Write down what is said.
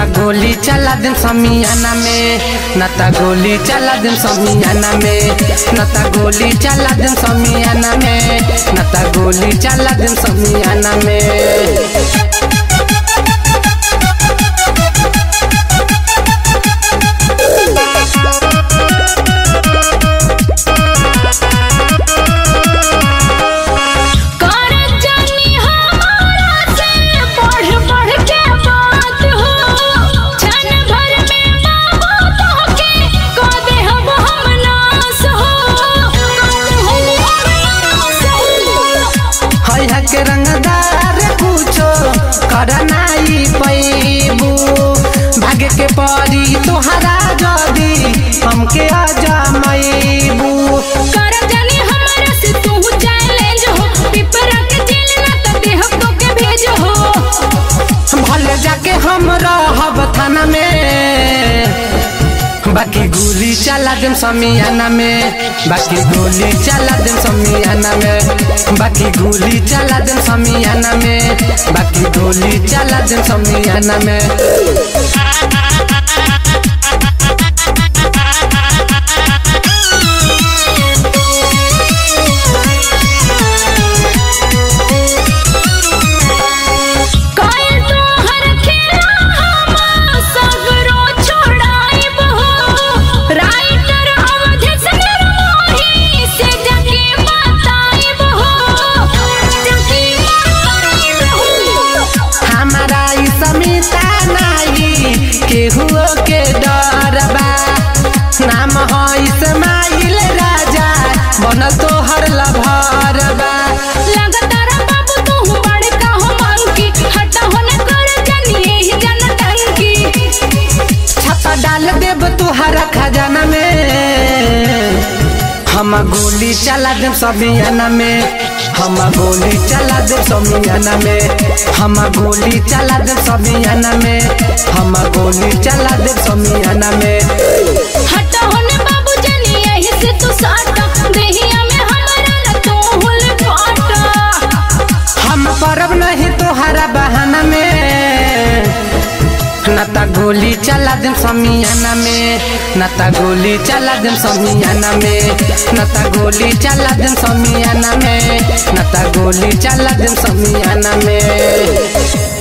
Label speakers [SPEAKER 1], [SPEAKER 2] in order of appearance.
[SPEAKER 1] नता गोली चला दिन समियाना में, नता गोली चला दिन समियाना में, नता गोली चला दिन समियाना में, नता गोली चला दिन समियाना में। के रंगदार पूछो करनाई पैबू, भाग्य के परी तोहरा जदी हमके अजमैबू।
[SPEAKER 2] कर जानी हमरा से तू चैलेंज हो, पिपरा के जेल ना त देह तो के भेज हो।
[SPEAKER 1] भले जाके हम रहब थाना में, बाकी गोली चला देम समियाना में, बाकी गोली चला देम समियाना में, बाकी गोली चला देम समियाना में, बाकी गोली चला देम समियाना में। केहुओ के डरबा नाम हो इस्माइल राजा बनल तोहर लभरबा।
[SPEAKER 2] लगातार बाबू तू बड़का हो मंकी, हटा होने कर जानिए ही जन टंकी।
[SPEAKER 1] छापा डाल देब तुहरा खजाना में, हम गोली चला देब समियाना में, हम गोली चला देब समियाना में, हम गोली चला देब समियाना में, हम गोली चला देब समियाना में।
[SPEAKER 2] हटा होने बाबू जानी यही से तू साटा, देहिया में हमारा न तू हुल फाटा।
[SPEAKER 1] हम परब नहीं तोहरा बहाना में, नता गोली चला देम समियाना में, नता गोली चला देम समियाना में, नता गोली चला देम समियाना में, नता गोली चला देम समियाना में।